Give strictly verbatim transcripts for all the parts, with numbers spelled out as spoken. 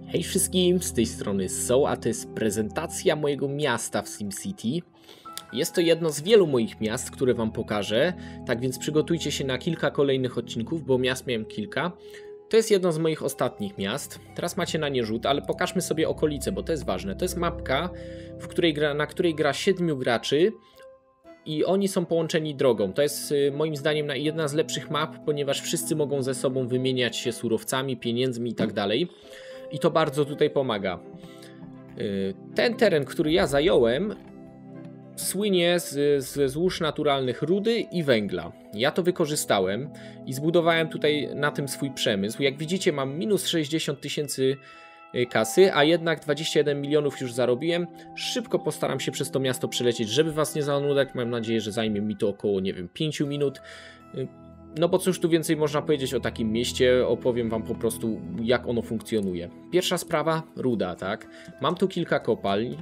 Hej wszystkim, z tej strony Soul, a to jest prezentacja mojego miasta w SimCity. Jest to jedno z wielu moich miast, które wam pokażę, tak więc przygotujcie się na kilka kolejnych odcinków, bo miast miałem kilka. To jest jedno z moich ostatnich miast, teraz macie na nie rzut, ale pokażmy sobie okolice, bo to jest ważne. To jest mapka, w której gra, na której gra siedmiu graczy i oni są połączeni drogą. To jest moim zdaniem jedna z lepszych map, ponieważ wszyscy mogą ze sobą wymieniać się surowcami, pieniędzmi i tak dalej. I to bardzo tutaj pomaga. Ten teren, który ja zająłem, słynie z, z złóż naturalnych rudy i węgla. Ja to wykorzystałem i zbudowałem tutaj na tym swój przemysł. Jak widzicie, mam minus sześćdziesiąt tysięcy kasy, a jednak dwadzieścia jeden milionów już zarobiłem. Szybko postaram się przez to miasto przelecieć, żeby was nie zanudzać. Mam nadzieję, że zajmie mi to około, nie wiem, pięciu minut. No bo cóż tu więcej można powiedzieć o takim mieście, opowiem wam po prostu, jak ono funkcjonuje. Pierwsza sprawa, ruda, tak? Mam tu kilka kopalń.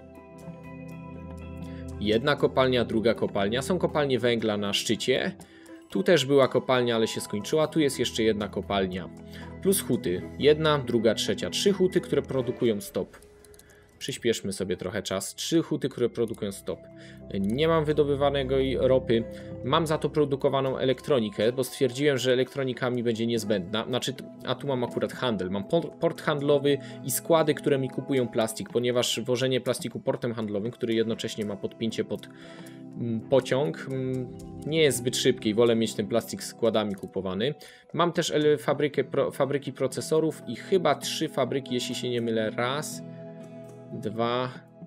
Jedna kopalnia, druga kopalnia. Są kopalnie węgla na szczycie. Tu też była kopalnia, ale się skończyła. Tu jest jeszcze jedna kopalnia. Plus huty. Jedna, druga, trzecia. Trzy huty, które produkują stop. Przyspieszmy sobie trochę czas. Trzy huty, które produkują stop. Nie mam wydobywanego ropy. Mam za to produkowaną elektronikę, bo stwierdziłem, że elektronika mi będzie niezbędna. Znaczy, a tu mam akurat handel. Mam port handlowy i składy, które mi kupują plastik, ponieważ wożenie plastiku portem handlowym, który jednocześnie ma podpięcie pod pociąg, nie jest zbyt szybkie i wolę mieć ten plastik składami kupowany. Mam też fabrykę, pro, fabryki procesorów i chyba trzy fabryki, jeśli się nie mylę. Raz, dwa,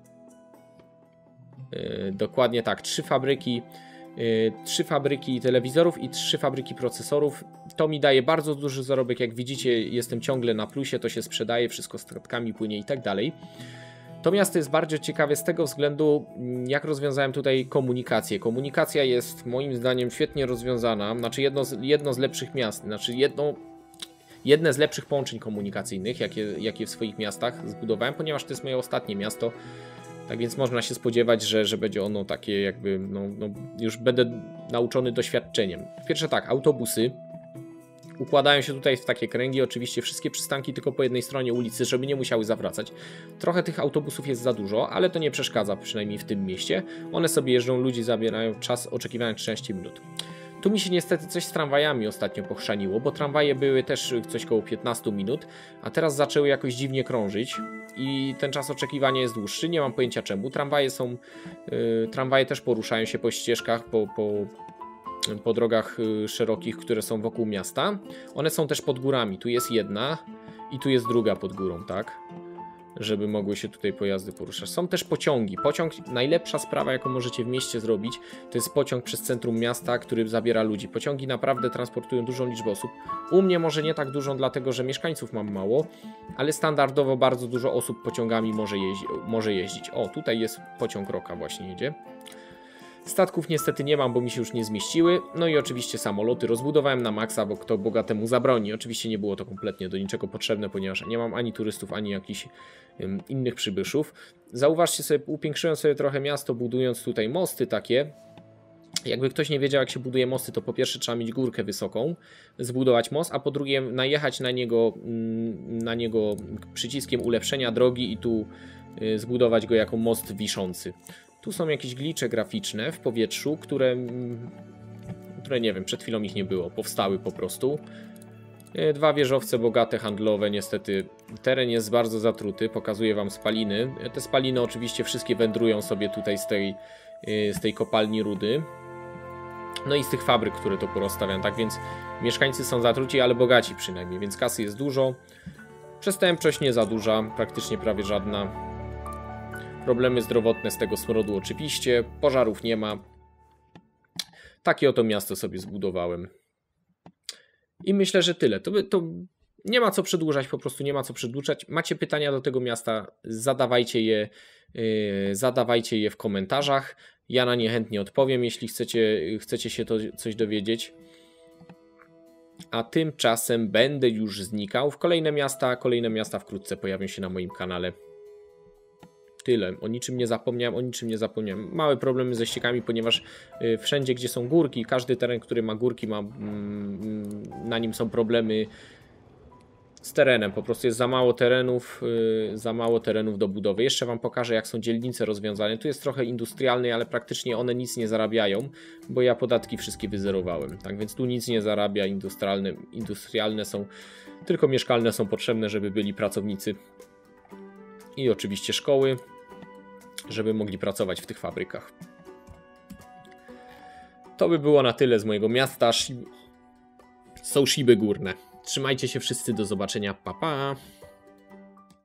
yy, dokładnie tak, trzy fabryki, yy, trzy fabryki telewizorów i trzy fabryki procesorów. To mi daje bardzo duży zarobek, jak widzicie, jestem ciągle na plusie, to się sprzedaje, wszystko statkami płynie i tak dalej. To miasto jest bardzo ciekawe z tego względu, jak rozwiązałem tutaj komunikację. Komunikacja jest moim zdaniem świetnie rozwiązana, znaczy jedno z, jedno z lepszych miast, znaczy jedno Jedne z lepszych połączeń komunikacyjnych, jakie, jakie w swoich miastach zbudowałem, ponieważ to jest moje ostatnie miasto. Tak więc można się spodziewać, że, że będzie ono takie jakby, no, no już będę nauczony doświadczeniem. Pierwsze tak, autobusy układają się tutaj w takie kręgi, oczywiście wszystkie przystanki tylko po jednej stronie ulicy, żeby nie musiały zawracać. Trochę tych autobusów jest za dużo, ale to nie przeszkadza, przynajmniej w tym mieście. One sobie jeżdżą, ludzi zabierają, czas oczekiwania trzynaście minut. Tu mi się niestety coś z tramwajami ostatnio pochrzaniło, bo tramwaje były też coś koło piętnastu minut, a teraz zaczęły jakoś dziwnie krążyć i ten czas oczekiwania jest dłuższy, nie mam pojęcia czemu. Tramwaje są, yy, tramwaje też poruszają się po ścieżkach, po, po, po drogach yy, szerokich, które są wokół miasta. One są też pod górami, tu jest jedna i tu jest druga pod górą, tak? Żeby mogły się tutaj pojazdy poruszać. Są też pociągi. Pociąg, najlepsza sprawa, jaką możecie w mieście zrobić, to jest pociąg przez centrum miasta, który zabiera ludzi. Pociągi naprawdę transportują dużą liczbę osób. U mnie może nie tak dużą, dlatego że mieszkańców mam mało, ale standardowo bardzo dużo osób pociągami może, jeździ, może jeździć. O, tutaj jest pociąg Roka właśnie jedzie. Statków niestety nie mam, bo mi się już nie zmieściły. No i oczywiście samoloty rozbudowałem na maksa, bo kto bogatemu zabroni. Oczywiście nie było to kompletnie do niczego potrzebne, ponieważ nie mam ani turystów, ani jakichś um, innych przybyszów. Zauważcie sobie, upiększyłem sobie trochę miasto, budując tutaj mosty takie. Jakby ktoś nie wiedział, jak się buduje mosty, to po pierwsze trzeba mieć górkę wysoką, zbudować most, a po drugie najechać na niego, na niego przyciskiem ulepszenia drogi i tu zbudować go jako most wiszący. Tu są jakieś glicze graficzne w powietrzu, które, które nie wiem, przed chwilą ich nie było, powstały po prostu. Dwa wieżowce bogate, handlowe, niestety teren jest bardzo zatruty, pokazuję wam spaliny. Te spaliny oczywiście wszystkie wędrują sobie tutaj z tej, z tej kopalni rudy. No i z tych fabryk, które to porozstawiam, tak więc mieszkańcy są zatruci, ale bogaci przynajmniej, więc kasy jest dużo. Przestępczość nie za duża, praktycznie prawie żadna. Problemy zdrowotne z tego smrodu oczywiście, pożarów nie ma. Takie oto miasto sobie zbudowałem. I myślę, że tyle. To, to nie ma co przedłużać, po prostu nie ma co przedłużać. Macie pytania do tego miasta, zadawajcie je, yy, zadawajcie je w komentarzach. Ja na nie chętnie odpowiem, jeśli chcecie, chcecie się to coś dowiedzieć. A tymczasem będę już znikał w kolejne miasta. Kolejne miasta wkrótce pojawią się na moim kanale. Tyle. O niczym nie zapomniałem, o niczym nie zapomniałem. Małe problemy ze ściekami, ponieważ y, wszędzie, gdzie są górki, każdy teren, który ma górki, ma, mm, na nim są problemy z terenem, po prostu jest za mało terenów, yy, za mało terenów do budowy. Jeszcze wam pokażę, jak są dzielnice rozwiązane. Tu jest trochę industrialnej, ale praktycznie one nic nie zarabiają, bo ja podatki wszystkie wyzerowałem. Tak więc tu nic nie zarabia, industrialne, industrialne są, tylko mieszkalne są potrzebne, żeby byli pracownicy i oczywiście szkoły, żeby mogli pracować w tych fabrykach. To by było na tyle z mojego miasta. Są Shiby Górne. Trzymajcie się wszyscy, do zobaczenia, pa pa!